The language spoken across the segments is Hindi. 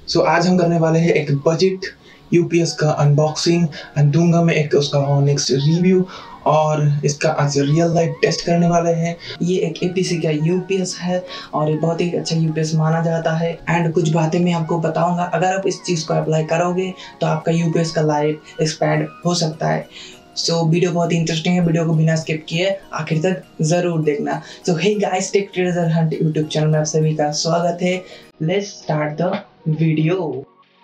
सो आज हम करने वाले हैं एक बजट यूपीएस का अनबॉक्सिंग एंड दूंगा मैं एक उसका नेक्स्ट रिव्यू और इसका आज रियल लाइफ टेस्ट करने वाले हैं। ये एक एपीसी का यूपीएस है और ये बहुत ही अच्छा यूपीएस माना जाता है। एंड कुछ बातें मैं आपको बताऊंगा, अगर आप इस चीज़ को अप्लाई करोगे तो आपका यूपीएस का लाइफ एक्सपैंड हो सकता है। सो वीडियो बहुत ही इंटरेस्टिंग है, वीडियो को बिना स्किप किए आखिर तक जरूर देखना। So hey guys, tech treasure hunt YouTube channel में आप सभी का स्वागत है। Let's start the video.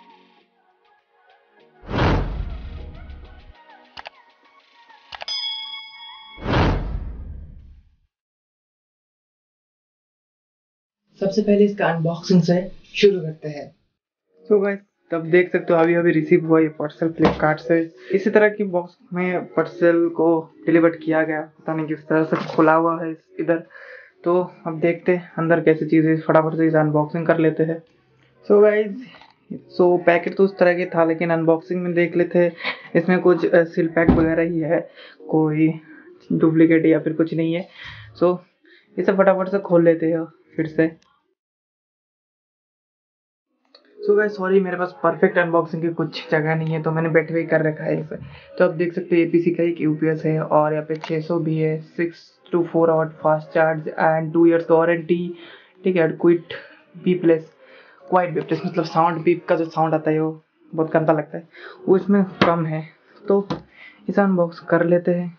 सबसे पहले इसका अनबॉक्सिंग से शुरू करते हैं। सो गाइस, तब देख सकते हो अभी रिसीव हुआ ये पार्सल फ्लिपकार्ट से। इसी तरह की बॉक्स में पार्सल को डिलीवर किया गया, पता नहीं किस तरह से खुला हुआ है इधर। तो अब देखते हैं अंदर कैसी चीज़ें, फटाफट से इसे अनबॉक्सिंग कर लेते हैं। सो गाइस, पैकेट तो उस तरह के था, लेकिन अनबॉक्सिंग में देख लेते हैं इसमें कुछ सील पैक वगैरह ही है, कोई डुप्लीकेट या फिर कुछ नहीं है। सो इसे फटाफट से खोल लेते हैं फिर से। सो गाइस, सॉरी मेरे पास परफेक्ट अनबॉक्सिंग की कुछ जगह नहीं है, तो मैंने बैठे हुए कर रखा है इसे। तो आप देख सकते हो एपीसी का एक यूपीएस है और यहाँ पे 600 भी है, 6 to 4 hour fast charge and 2 years warranty. ठीक है, क्वाइट बीपलेस मतलब साउंड बीप का जो साउंड आता है वो बहुत गंदा लगता है, वो इसमें कम है। तो इसे अनबॉक्स कर लेते हैं।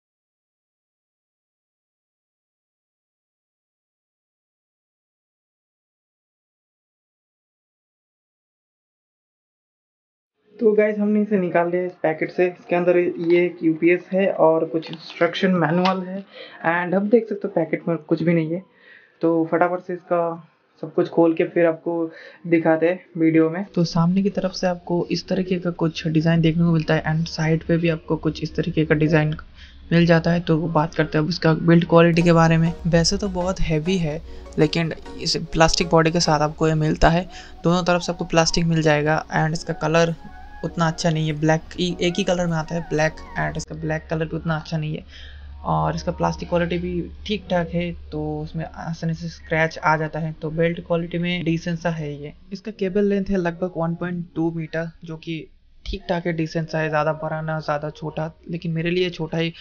तो गाइस, हमने इसे निकाल लिया इस पैकेट से। इसके अंदर ये एक यूपीएस है और कुछ इंस्ट्रक्शन मैनुअल है एंड अब देख सकते हो पैकेट में कुछ भी नहीं है। तो फटाफट से इसका सब कुछ खोल के फिर आपको दिखाते हैं वीडियो में। तो सामने की तरफ से आपको इस तरीके का कुछ डिज़ाइन देखने को मिलता है एंड साइड पे भी आपको कुछ इस तरीके का डिज़ाइन मिल जाता है। तो बात करते हैं अब इसका बिल्ड क्वालिटी के बारे में। वैसे तो बहुत हैवी है, लेकिन इस प्लास्टिक बॉडी के साथ आपको ये मिलता है। दोनों तरफ से आपको प्लास्टिक मिल जाएगा एंड इसका कलर उतना अच्छा नहीं है, ब्लैक एक ही कलर में आता है ब्लैक, एंड इसका ब्लैक कलर भी उतना अच्छा नहीं है और इसका प्लास्टिक क्वालिटी भी ठीक ठाक है, तो उसमें आसानी से स्क्रैच आ जाता है। तो बेल्ट क्वालिटी में डिसेंट सा है ये। इसका केबल लेंथ है लगभग 1.2 मीटर, जो कि ठीक ठाक है, डिसेंट सा है, ज़्यादा बड़ा ना ज़्यादा छोटा, लेकिन मेरे लिए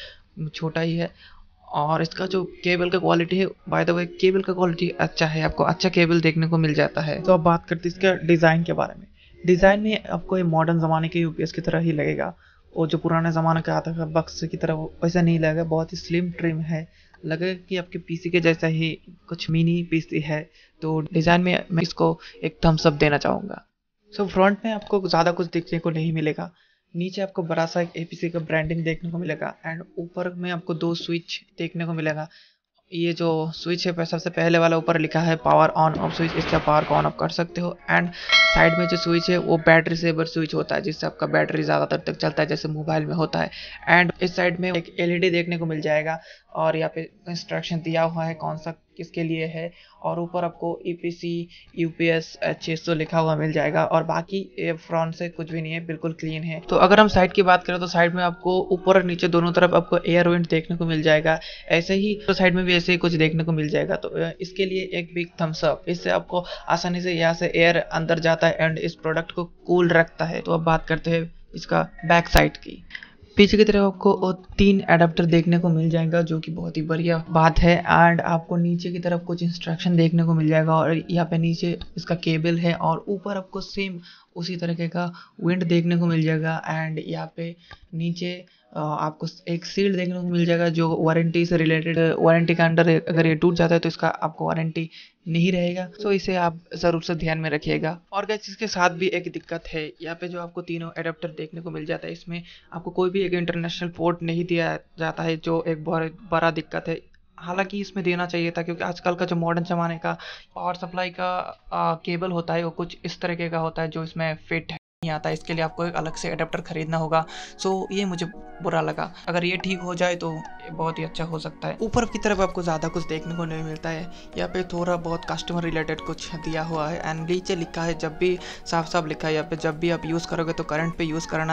छोटा ही है। और इसका जो केबल का क्वालिटी है, बाय द वे केबल का क्वालिटी अच्छा है, आपको अच्छा केबल देखने को मिल जाता है। तो अब बात करते हैं इसका डिज़ाइन के बारे में। डिज़ाइन में आपको ये मॉडर्न ज़माने के यूपीएस की तरह ही लगेगा, और जो पुराने ज़माने का आता था बक्स की तरह वैसा नहीं लगेगा, बहुत ही स्लिम ट्रिम है, लगेगा कि आपके पीसी के जैसा ही कुछ मिनी पीसी है। तो डिज़ाइन में मैं इसको एक थम्स अप देना चाहूँगा। सो फ्रंट में आपको ज़्यादा कुछ देखने को नहीं मिलेगा, नीचे आपको बड़ा सा एक एपीसी का ब्रांडिंग देखने को मिलेगा एंड ऊपर में आपको 2 स्विच देखने को मिलेगा। ये जो स्विच है सबसे पहले वाला ऊपर लिखा है पावर ऑन ऑफ स्विच, इससे पावर को ऑन ऑफ कर सकते हो। एंड साइड में जो स्विच है वो बैटरी सेवर स्विच होता है, जिससे आपका बैटरी ज़्यादातर तक चलता है, जैसे मोबाइल में होता है। एंड इस साइड में एक एलईडी देखने को मिल जाएगा और यहाँ पे इंस्ट्रक्शन दिया हुआ है कौन सा किसके लिए है, और ऊपर आपको ईपीसी यूपीएस 600 लिखा हुआ मिल जाएगा। और बाकी फ्रंट से कुछ भी नहीं है, बिल्कुल क्लीन है। तो अगर हम साइड की बात करें तो साइड में आपको ऊपर और नीचे दोनों तरफ आपको एयर वेंट देखने को मिल जाएगा, ऐसे ही तो साइड में भी ऐसे ही कुछ देखने को मिल जाएगा। तो इसके लिए एक बिग थम्स अप, इससे आपको आसानी से यहाँ से एयर अंदर जाता है एंड इस प्रोडक्ट को कूल रखता है। तो अब बात करते हैं इसका बैक साइड की। पीछे की तरफ आपको 3 एडाप्टर देखने को मिल जाएगा, जो कि बहुत ही बढ़िया बात है। एंड आपको नीचे की तरफ कुछ इंस्ट्रक्शन देखने को मिल जाएगा और यहाँ पे नीचे इसका केबल है और ऊपर आपको सेम उसी तरीके का विंड देखने को मिल जाएगा। एंड यहाँ पे नीचे आपको एक सील देखने को मिल जाएगा, जो वारंटी से रिलेटेड, वारंटी के अंडर अगर ये टूट जाता है तो इसका आपको वारंटी नहीं रहेगा। सो इसे आप ज़रूर से ध्यान में रखिएगा। और गाइस, इसके साथ भी एक दिक्कत है, यहाँ पे जो आपको तीनों एडाप्टर देखने को मिल जाता है, इसमें आपको कोई भी एक इंटरनेशनल पोर्ट नहीं दिया जाता है, जो एक बहुत बड़ा दिक्कत है। हालांकि इसमें देना चाहिए था, क्योंकि आजकल का जो मॉडर्न ज़माने का पावर सप्लाई का केबल होता है वो कुछ इस तरीके का होता है, जो इसमें फिट नहीं आता है। इसके लिए आपको एक अलग से एडाप्टर खरीदना होगा। सो ये मुझे बुरा लगा। अगर ये ठीक हो जाए तो ये बहुत ही अच्छा हो सकता है। ऊपर की तरफ आपको ज़्यादा कुछ देखने को नहीं मिलता है, यहाँ पे थोड़ा बहुत कस्टमर रिलेटेड कुछ दिया हुआ है एंड नीचे लिखा है, जब भी साफ साफ लिखा है यहाँ पे, जब भी आप यूज़ करोगे तो करंट पे यूज़ करना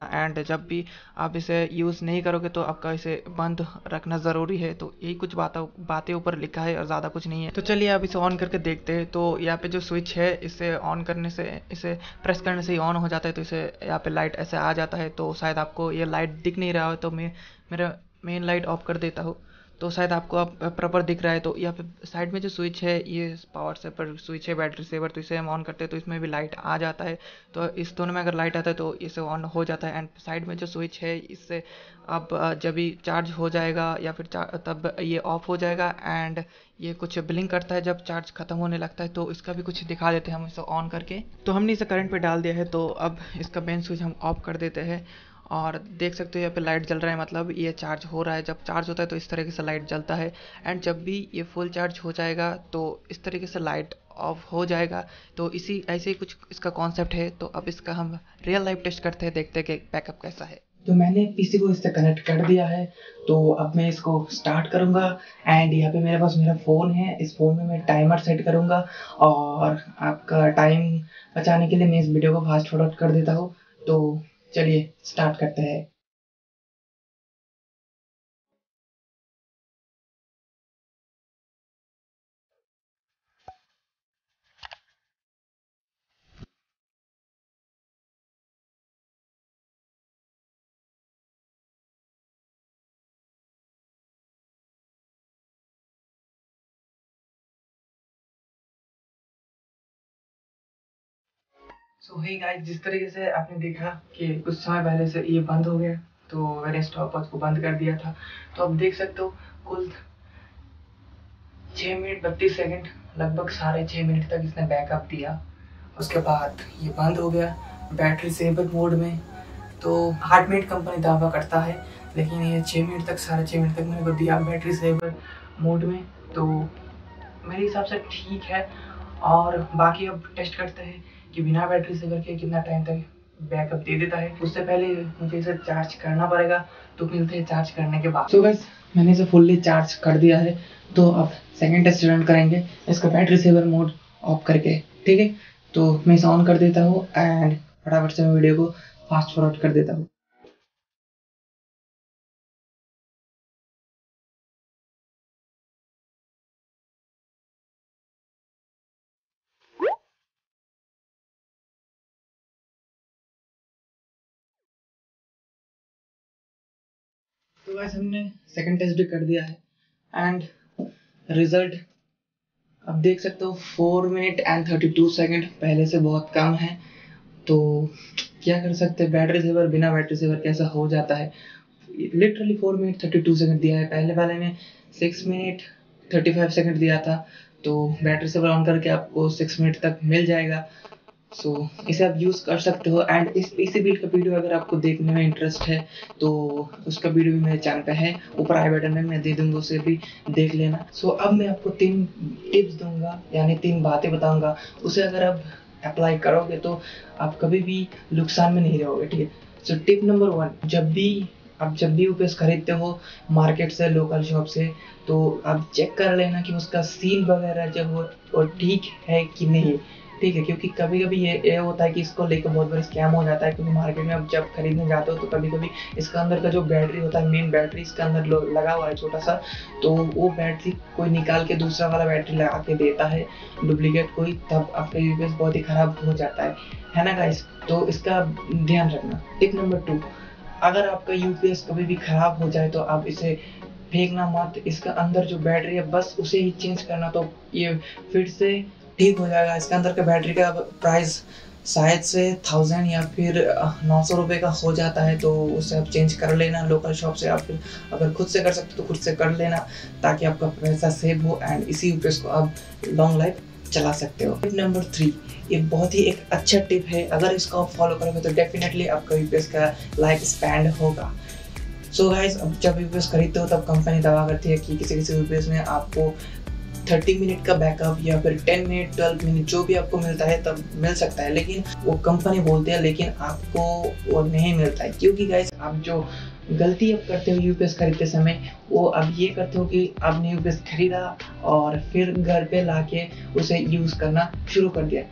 एंड जब भी आप इसे यूज़ नहीं करोगे तो आपका इसे बंद रखना ज़रूरी है। तो यही कुछ बातें ऊपर लिखा है और ज़्यादा कुछ नहीं है। तो चलिए आप इसे ऑन करके देखते हैं। तो यहाँ पे जो स्विच है इसे ऑन करने से, इसे प्रेस करने से ही ऑन हो जाता है। तो इसे यहाँ पे लाइट ऐसे आ जाता है। तो शायद आपको ये लाइट दिख नहीं रहा हो तो मैं मेरा मेन लाइट ऑफ कर देता हूँ, तो शायद आपको अब प्रॉपर दिख रहा है। तो यहाँ पे साइड में जो स्विच है ये पावर सेवर स्विच है, बैटरी सेवर। तो इसे हम ऑन करते हैं तो इसमें भी लाइट आ जाता है। तो इस दोनों में अगर लाइट आता है तो इसे ऑन हो जाता है। एंड साइड में जो स्विच है इससे अब जब भी चार्ज हो जाएगा या फिर तब ये ऑफ हो जाएगा। एंड ये कुछ ब्लिंक करता है जब चार्ज खत्म होने लगता है। तो इसका भी कुछ दिखा देते हैं हम इसे ऑन करके। तो हमने इसे करंट पे डाल दिया है। तो अब इसका मेन स्विच हम ऑफ कर देते हैं और देख सकते हो यहाँ पे लाइट जल रहा है, मतलब ये चार्ज हो रहा है। जब चार्ज होता है तो इस तरीके से लाइट जलता है। एंड जब भी ये फुल चार्ज हो जाएगा तो इस तरीके से लाइट ऑफ हो जाएगा। तो इसी ऐसे ही कुछ इसका कॉन्सेप्ट है। तो अब इसका हम रियल लाइफ टेस्ट करते हैं, देखते हैं कि बैकअप कैसा है। तो मैंने पीसी को इससे कनेक्ट कर दिया है। तो अब मैं इसको स्टार्ट करूंगा। एंड यहाँ पे मेरे पास मेरा फ़ोन है, इस फ़ोन में मैं टाइमर सेट करूंगा। और आपका टाइम बचाने के लिए मैं इस वीडियो को फास्ट फॉरवर्ड कर देता हूँ। तो चलिए स्टार्ट करते हैं। सो हे गाइस, जिस तरीके से आपने देखा कि कुछ समय पहले से ये बंद हो गया, तो मैंने स्टॉप वॉच को बंद कर दिया था। तो अब देख सकते हो कुल 6 मिनट 32 सेकंड, लगभग 6.5 मिनट तक इसने बैकअप दिया। उसके बाद ये बंद हो गया बैटरी सेवर मोड में। तो 8 मिनट कंपनी दावा करता है, लेकिन ये 6 मिनट तक 6.5 मिनट तक मेरे को दिया बैटरी सेवर मोड में। तो मेरे हिसाब से ठीक है। और बाकी अब टेस्ट करते हैं कि बिना बैटरी सेवर के कितना टाइम तक बैकअप दे देता है। उससे पहले मुझे इसे चार्ज करना पड़ेगा। तो मिलते हैं चार्ज करने के बाद। सो गाइस, मैंने इसे फुल्ली चार्ज कर दिया है। तो अब सेकंड टेस्ट रन करेंगे इसका बैटरी सेवर मोड ऑफ करके, ठीक है। तो मैं इसे ऑन कर देता हूँ एंड फटाफट से मैं वीडियो को फास्ट फॉरवर्ड कर देता हूँ। तो गाइस, हमने सेकंड टेस्ट भी कर दिया है एंड रिजल्ट अब देख सकते हो 4 मिनट एंड 32 सेकंड, पहले से बहुत कम है। तो क्या कर सकते हैं, बैटरी सेवर बिना बैटरी सेवर कैसा हो जाता है। लिटरली 4 मिनट 32 सेकंड दिया है। पहले वाले में 6 मिनट 35 सेकंड दिया था। तो बैटरी सेवर ऑन करके आपको 6 मिनट तक मिल जाएगा। सो इसे आप यूज़ कर सकते हो। एंड इस पीसी बिल्ड का वीडियो अगर आपको देखने में इंटरेस्ट है तो उसका वीडियो भी मेरे चैनल पे है, ऊपर आई बटन में मैं दे दूंगा, उसे भी देख लेना। सो अब मैं आपको 3 टिप्स दूंगा, यानी 3 बातें बताऊंगा। उसे अगर आप अप्लाई करोगे तो आप कभी भी नुकसान में नहीं रहोगे, ठीक है। सो टिप नंबर 1, जब भी यूपीएस खरीदते हो मार्केट से, लोकल शॉप से, तो आप चेक कर लेना कि उसका सील वगैरह जब वो ठीक है कि नहीं, ठीक है। क्योंकि कभी कभी ये होता है कि इसको लेकर बहुत बड़ा स्कैम हो जाता है। क्योंकि मार्केट में आप जब खरीदने जाते हो तो कभी कभी इसका अंदर का जो बैटरी होता है, मेन बैटरी इसका अंदर लगा हुआ है छोटा सा, तो वो बैटरी कोई निकाल के दूसरा वाला बैटरी लगा के देता है, डुप्लीकेट कोई, तब आपका यूपीएस बहुत ही खराब हो जाता है ना गाइस। तो इसका ध्यान रखना। टिप नंबर 2, अगर आपका यूपीएस कभी भी खराब हो जाए तो आप इसे फेंकना मत। इसका अंदर जो बैटरी है बस उसे ही चेंज करना, तो ये फिर से ठीक हो जाएगा। इसके अंदर का बैटरी का प्राइस शायद से 1000 या फिर 900 रुपये का हो जाता है। तो उसे आप चेंज कर लेना लोकल शॉप से, या फिर अगर खुद से कर सकते हो तो खुद से कर लेना, ताकि आपका पैसा सेव हो एंड इसी यूपीएस को आप लॉन्ग लाइफ चला सकते हो। टिप नंबर 3, ये बहुत ही एक अच्छा टिप है। अगर इसको आप फॉलो करोगे तो डेफिनेटली आपका यूपीएस का लाइफ स्पैन होगा। सो गाइस, अब जब यूपीएस खरीदते हो तब कंपनी दावा करती है कि किसी यूपीएस में आपको 30 मिनट का बैकअप या फिर 10 मिनट 12 मिनट जो भी आपको मिलता है तब मिल सकता है, लेकिन वो कंपनी बोलती है, लेकिन आपको वो नहीं मिलता है। क्योंकि गाइस, आप जो गलती आप करते हो यूपीएस खरीदते समय, वो अब ये करते हो कि आपने यूपीएस खरीदा और फिर घर पे लाके उसे यूज़ करना शुरू कर दिया।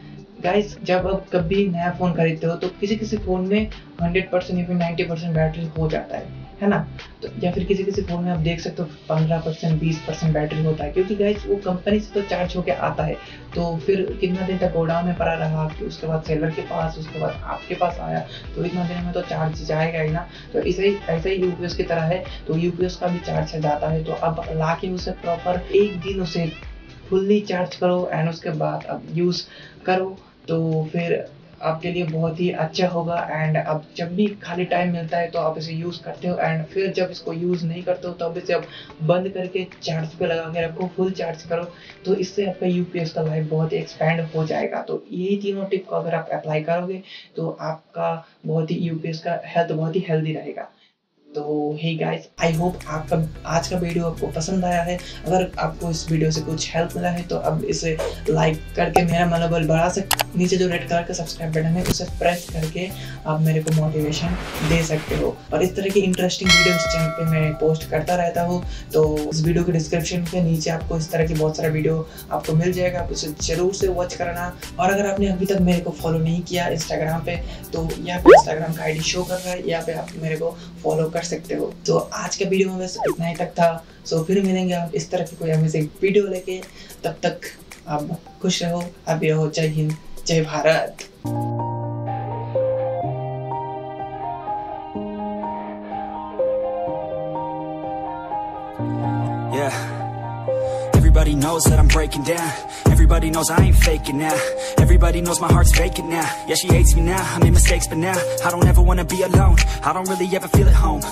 गाइस जब आप कभी नया फ़ोन खरीदते हो तो किसी किसी फ़ोन में 100% या फिर 90% बैटरी हो जाता है ना। तो या फिर किसी किसी फ़ोन में आप देख सकते हो 15% 20% बैटरी होता है, क्योंकि गाइस वो कंपनी से तो चार्ज होके आता है। तो फिर कितना दिन तक गोडाउन में पड़ा रहा, उसके बाद सेलर के पास, उसके बाद आपके पास आया, तो इतना दिन में तो चार्ज जाएगा ही ना। तो ऐसे ही यूपीएस की तरह है, तो यूपीएस का भी चार्ज जाता है। तो अब ला के उसे प्रॉपर एक दिन उसे फुल्ली चार्ज करो एंड उसके बाद अब यूज़ करो, तो फिर आपके लिए बहुत ही अच्छा होगा। एंड अब जब भी खाली टाइम मिलता है तो आप इसे यूज़ करते हो, एंड फिर जब इसको यूज़ नहीं करते हो तब इसे आप बंद करके चार्ज पे लगा के रखो, फुल चार्ज करो, तो इससे आपका यूपीएस का लाइफ बहुत ही एक्सपेंड हो जाएगा। तो यही तीनों टिप को अगर आप अप्लाई करोगे तो आपका बहुत ही यूपीएस का हेल्थ बहुत ही हेल्दी रहेगा। तो हे गाइस, आई होप आपका आज का वीडियो आपको पसंद आया है। अगर आपको इस वीडियो से कुछ हेल्प मिला है तो अब इसे लाइक करके मेरा मनोबल बढ़ा सकते। नीचे जो रेड कलर का सब्सक्राइब बटन है उसे प्रेस करके आप मेरे को मोटिवेशन दे सकते हो। और इस तरह की इंटरेस्टिंग वीडियो इस चैनल पे मैं पोस्ट करता रहता हूँ। तो इस वीडियो के डिस्क्रिप्शन के नीचे आपको इस तरह की बहुत सारा वीडियो आपको मिल जाएगा, आप उसे जरूर से वॉच करना। और अगर आपने अभी तक मेरे को फॉलो नहीं किया इंस्टाग्राम पे, तो यहाँ पे इंस्टाग्राम का ID शो कर रहा है, यहाँ पे आप मेरे को फॉलो कर सकते हो। तो आज के वीडियो में बस इतना ही तक था। सो फिर मिलेंगे आप इस तरह की कोई अमेजिंग वीडियो लेके। तब तक आप खुश रहो, हैप्पी रहो। जय हिंद, जय Bharat. Everybody knows that I'm breaking down. Everybody knows I ain't faking now. Everybody knows my heart's vacant now. Yeah, she hates me now, I made mistakes but now I don't ever wanna be alone. I don't really ever feel at home.